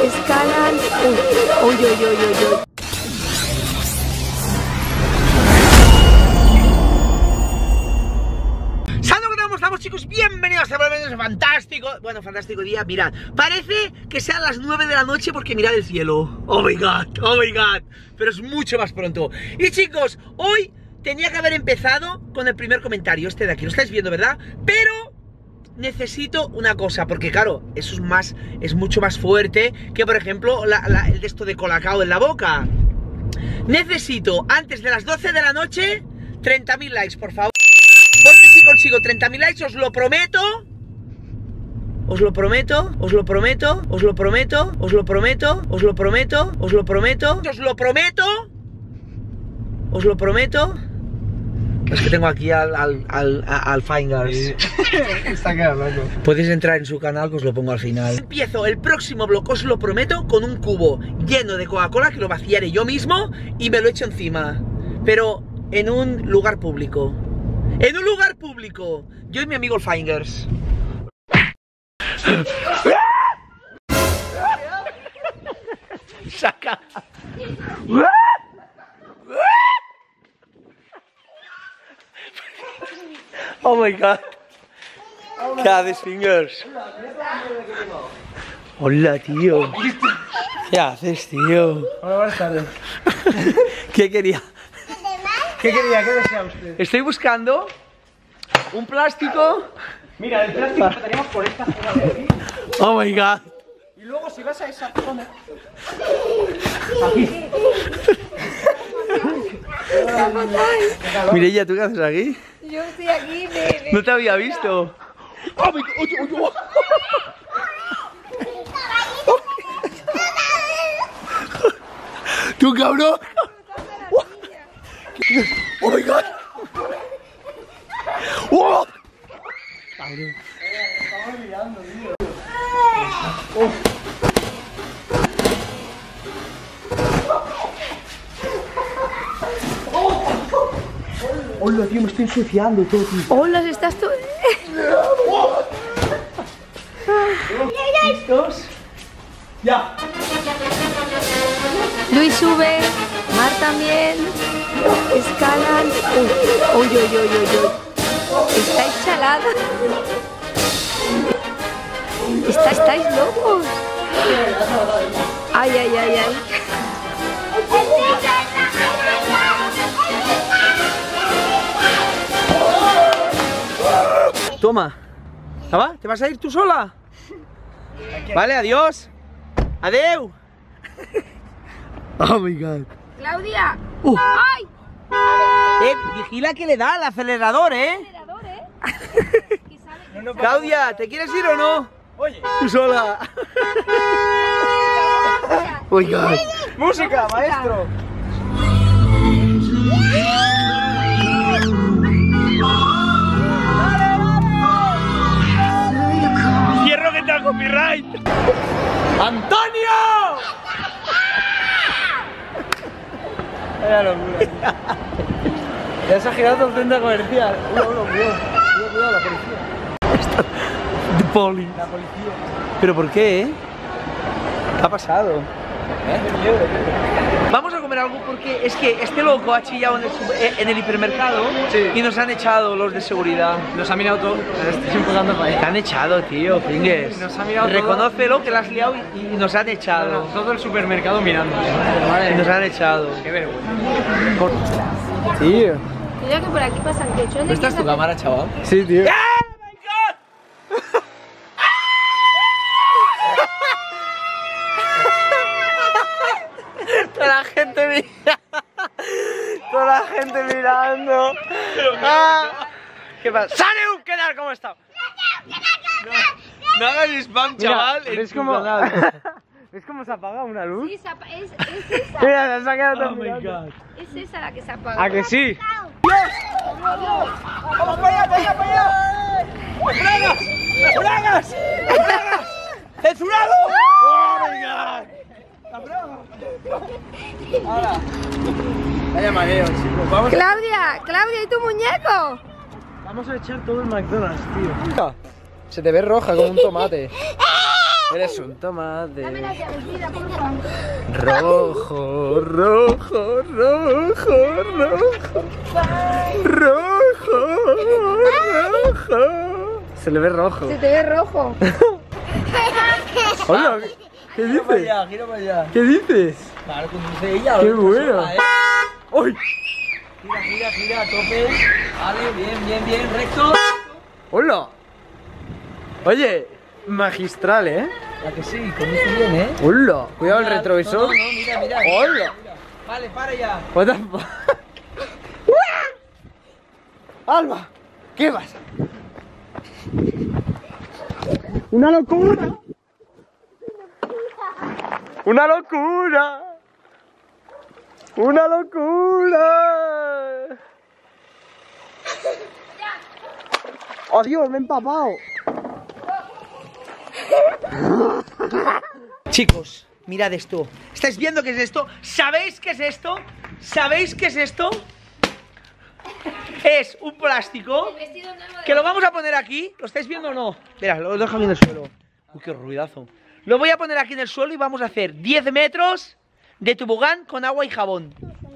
Escalan. Uy, uy, uy, uy, uy. Estamos, chicos, bienvenidos a un fantástico, bueno, fantástico día. Mirad, parece que sean las 9 de la noche porque mirad el cielo. Oh my god, pero es mucho más pronto. Y chicos, hoy tenía que haber empezado con el primer comentario, este de aquí, lo estáis viendo, ¿verdad? Pero necesito una cosa, porque claro, eso es mucho más fuerte que, por ejemplo, el de esto de colacao en la boca. Necesito, antes de las 12 de la noche, 30.000 likes, por favor. Porque si consigo 30.000 likes, os lo prometo. Os lo prometo, os lo prometo, os lo prometo, os lo prometo, os lo prometo, os lo prometo, os lo prometo. Os lo prometo. Es que tengo aquí al Fingers. Está quedando loco. Podéis entrar en su canal, que os lo pongo al final. Empiezo el próximo vlog, os lo prometo, con un cubo lleno de Coca-Cola que lo vaciaré yo mismo y me lo echo encima. Pero en un lugar público. En un lugar público. Yo y mi amigo el Fingers. Saca. Oh my god. ¿Qué haces, Fingers? Hola, tío. ¿Qué haces, tío? Hola, buenas tardes. ¿Qué quería? ¿Qué quería? ¿Qué desea usted? Estoy buscando un plástico. Mira, el plástico que tenemos por esta zona de aquí. Oh my god. Y luego si vas a esa zona. Aquí. Mireia, ¿tú qué haces aquí? Yo estoy aquí, bebé. No te había visto. Oh my god. ¡Tú, cabrón! ¡Oh my god! ¡Oh! Cabrón. Estamos mirando, tío. Hola, tío, me estoy ensuciando todo, tío. Hola, estás tú. ¿Listos? Ya. Luis sube, Mar también. Escalan. Uy, uy, uy, uy, uy. Estáis chaladas. Estáis locos. Ay, ay, ay, ay. Toma. ¿Va? ¿Te vas a ir tú sola? Vale, adiós. Adeu. Oh my god. Claudia. ¡Ay! Vigila que le da al acelerador, Claudia, ¿te quieres ir o no? Oye. Tú sola. Oh my god. Música, maestro. Hierro que te da copyright. ¡Antonio! Vaya locura. Ya se ha girado el centro comercial. Cuidado, la policía. The poli. La policía. ¿Pero por qué, ¿Qué ha pasado? Vamos a comer algo porque es que este loco ha chillado en el hipermercado. Sí. Y nos han echado los de seguridad. Nos ha mirado todo. Estoy empezando para allá. Te han echado, tío, Fingers. Nos ha mirado todo. Reconócelo que la has liado y nos han echado. Todo el supermercado mirando. Y nos han echado. Qué vergüenza. Tío. Mira que por aquí pasan cochones. ¿Esta es tu cámara, chaval? Sí, tío. Toda la gente mira. Toda la gente mirando. ¿Qué pasa? ¡Salud! ¿Qué tal? ¿Cómo está? No hagas spam, chaval. ¿Ves cómo? ¿Ves cómo se apaga una luz? Sí, es esa. Mira, se ha quedado todo Oh my mirando. god. Es esa la que se apaga. ¿A que sí? ¡Vamos para allá, para allá, para allá! ¡Bragas! ¡Bragas! ¡Bragas! ¡Censurado! ¡Oh my god! Ahora. Vaya mareo, chicos. Vamos Claudia, ¿y tu muñeco? a echar todo el McDonald's, tío. Se te ve roja como un tomate. Eres un tomate. Dame la llavecita, por favor. Rojo, rojo, rojo, rojo. Rojo, rojo. Se le ve rojo. Se te ve rojo. Hola, ¿qué dices? Gira para allá. ¿Qué dices? Claro, conduce ella. ¡Qué bueno! ¡Uy! Gira, a tope. Vale, bien, recto. ¡Hola! Oye, magistral, ¿eh? La que sí, conduce bien, ¡Hola! Cuidado el retrovisor. No, mira. ¡Hola! Vale, para ya. What the fuck? ¡Alba! ¿Qué pasa? ¡Una locura! ¡Una locura! ¡Una locura! ¡Oh, Dios, me he empapado! Chicos, mirad esto. ¿Estáis viendo qué es esto? ¿Sabéis qué es esto? ¿Sabéis qué es esto? Es un plástico que lo vamos a poner aquí. ¿Lo estáis viendo o no? Mira, lo dejo aquí en el suelo. Uy, qué ruidazo. Lo voy a poner aquí en el suelo y vamos a hacer 10 metros de tobogán con agua y jabón.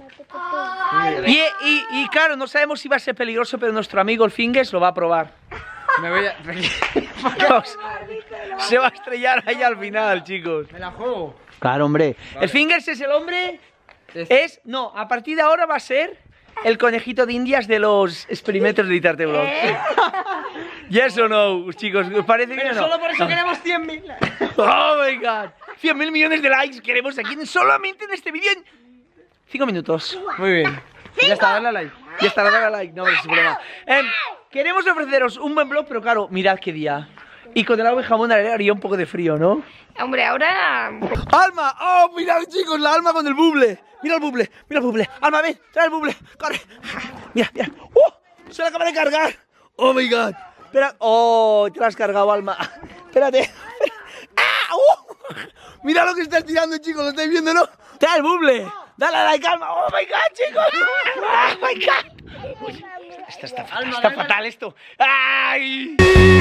Y claro, no sabemos si va a ser peligroso, pero nuestro amigo el Fingers lo va a probar. Me voy a... Dios, se va a estrellar ahí al final, chicos. Me la juego. Claro, hombre. Vale. El Fingers es el hombre... Es- No, a partir de ahora va a ser el conejito de indias de los experimentos de Editarte Vlogs. ¿Yes o no, chicos? ¿Os parece que no? Solo por eso No. queremos 100.000. Oh my god. 100.000 millones de likes queremos aquí solamente en este vídeo en 5 minutos. Muy bien. Ya está, dale a like. Y estará dale a like, no, es problema. Queremos ofreceros un buen vlog, pero claro, mirad qué día. Y con el agua y jamón haría un poco de frío, ¿no? Hombre, ahora... ¡Alma! ¡Oh, mirad, chicos! La Alma con el buble. Mira el buble, mira el buble. Alma, ven, trae el buble. Corre. Mira. Se la acaba de cargar. Oh my god. Espera. Oh, te la has cargado, Alma. Espérate. ¡Ah! Mira lo que estás tirando, chicos. ¿Lo estáis viendo, no? Trae el buble. Dale a like, Alma. Oh my god, chicos. Oh my god. Uy, está fatal esto. ¡Ay!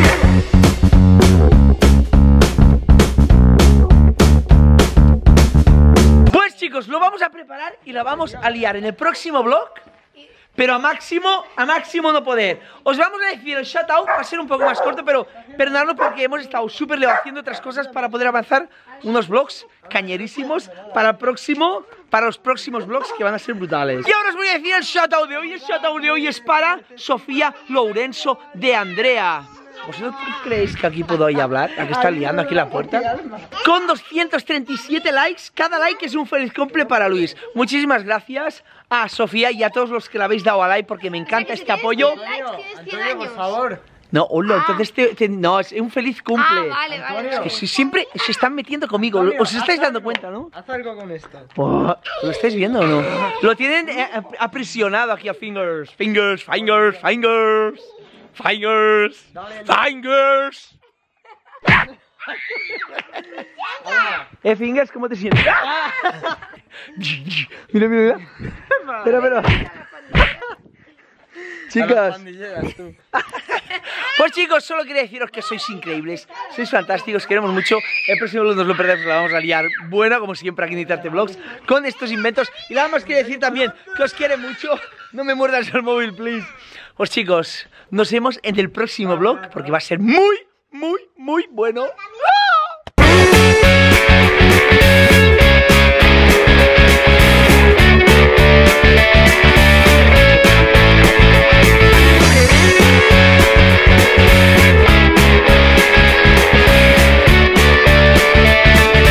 Pues chicos, lo vamos a preparar y la vamos a liar en el próximo vlog, pero a máximo no poder. Os vamos a decir el shoutout, va a ser un poco más corto, pero perdonadlo porque hemos estado súper lejos haciendo otras cosas para poder avanzar unos vlogs cañerísimos para los próximos vlogs que van a ser brutales. Y ahora os voy a decir el shoutout de hoy. El shoutout de hoy es para Sofía Lourenço de Andrea. ¿Vosotros creéis que aquí puedo ir a hablar? ¿A qué está liando aquí la puerta? Con 237 likes, cada like es un feliz cumple para Luis. Muchísimas gracias a Sofía y a todos los que le habéis dado a like porque me encanta este apoyo. Antonio, por favor. No, hola, entonces no, es un feliz cumple. Vale. Es que siempre se están metiendo conmigo, os estáis dando cuenta, ¿no? Haz algo con esto. Oh, ¿lo estáis viendo o no? Lo tienen aprisionado aquí a Fingers. Fingers. Fingers, ¿cómo te sientes? Mira. Espera. Chicas. Pues chicos, solo quería deciros que sois increíbles, sois fantásticos, queremos mucho. El próximo vlog no os lo perdéis, la vamos a liar buena, como siempre aquí en Editarte Vlogs, con estos inventos. Y nada más quiero decir también que os quiere mucho. No me muerdas el móvil, please. Pues chicos, nos vemos en el próximo vlog, porque va a ser muy bueno.